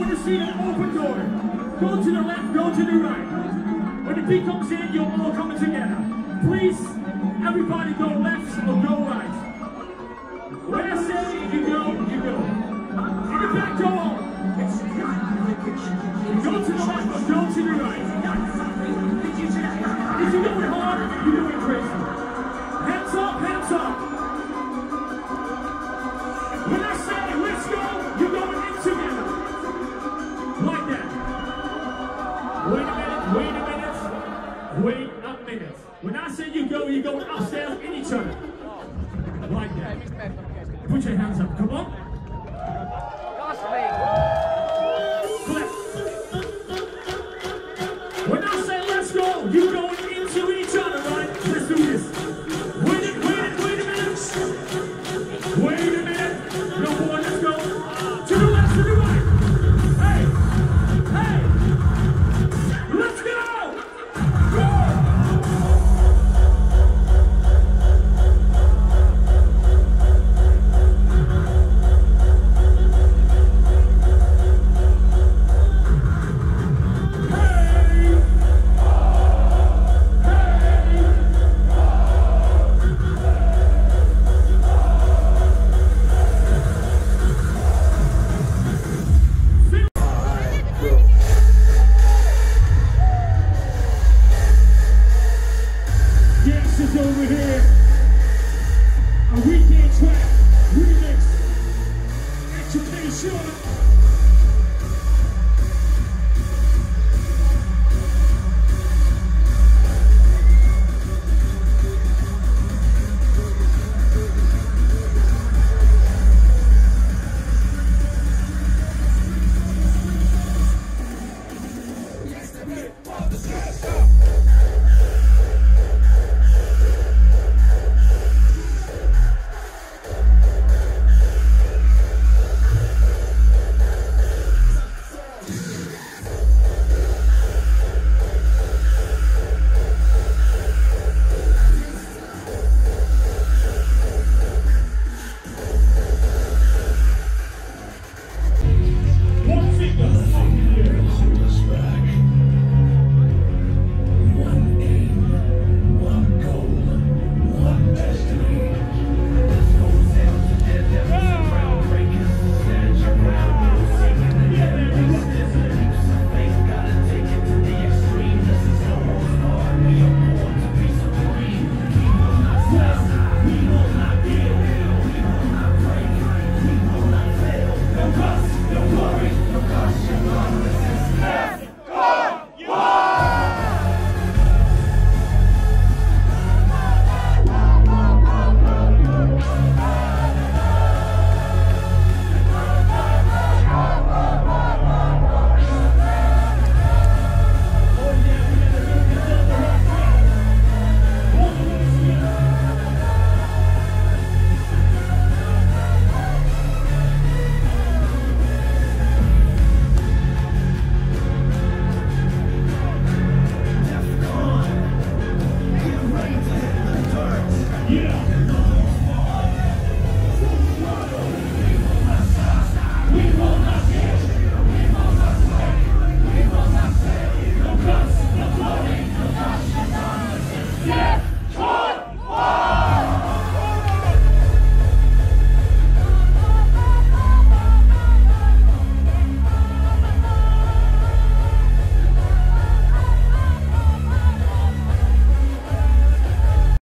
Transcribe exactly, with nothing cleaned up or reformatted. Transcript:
want to see an open door. Go to the left, go to the right. When the beat comes in, you're all coming together. Please, everybody go left or go right. When I say you go, you go. In the back, go on. Go to the left or go to the right. If you do it hard, you do it crazy. Hands up, hands up. When I say let's go, you're going in together. Like that. Wait a minute, wait a minute, wait a minute. When I say you go, you're going up.